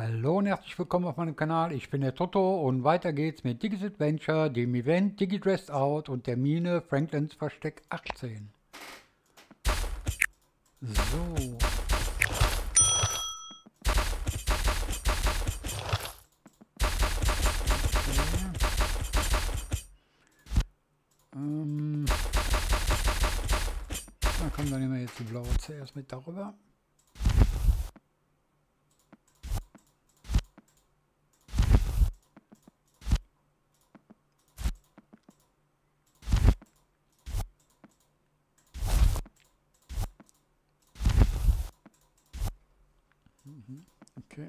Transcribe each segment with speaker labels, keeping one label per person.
Speaker 1: Hallo und herzlich willkommen auf meinem Kanal. Ich bin der Toto und weiter geht's mit Digis Adventure, dem Event Digi Dressed Out und der Mine Franklins Versteck 18. So. Na komm, dann nehmen wir jetzt die blaue zuerst mit darüber. Okay.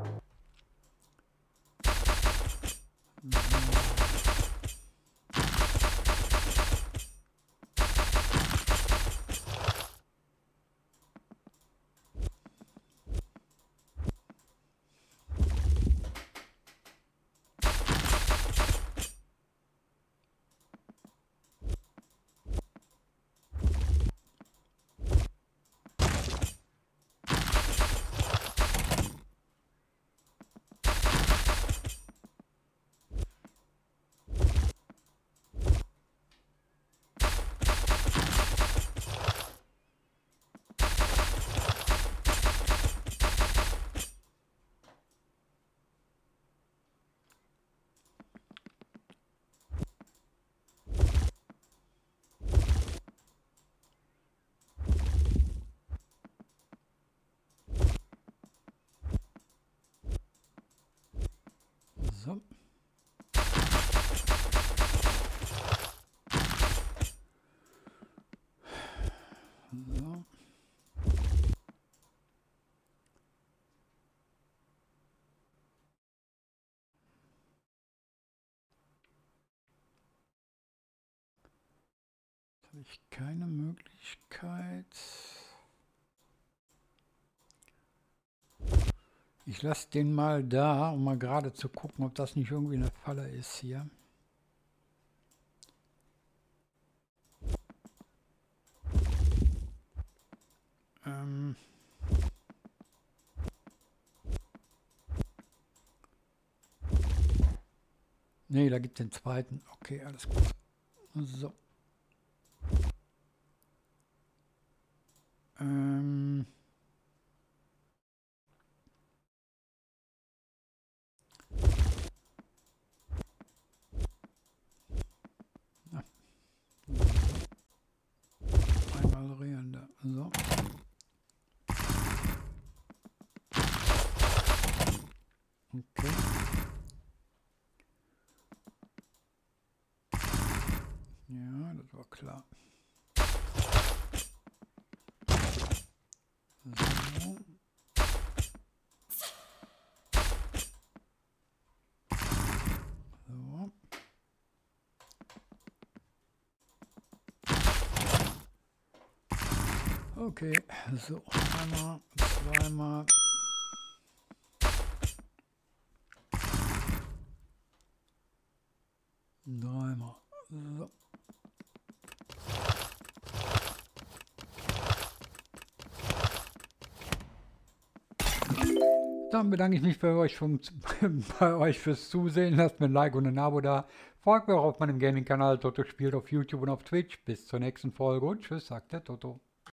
Speaker 1: So. So. Habe ich keine Möglichkeit. Ich lasse den mal da, um mal gerade zu gucken, ob das nicht irgendwie eine Falle ist hier. Ne, da gibt es den zweiten. Okay, alles gut. So. Einmal drehen da. So. Okay. Ja, das war klar. So. So. Okay, so. Einmal, zweimal. Dreimal. So. Dann bedanke ich mich bei euch, fürs Zusehen. Lasst mir ein Like und ein Abo da. Folgt mir auch auf meinem Gaming-Kanal Toto spielt auf YouTube und auf Twitch. Bis zur nächsten Folge und tschüss, sagt der Toto.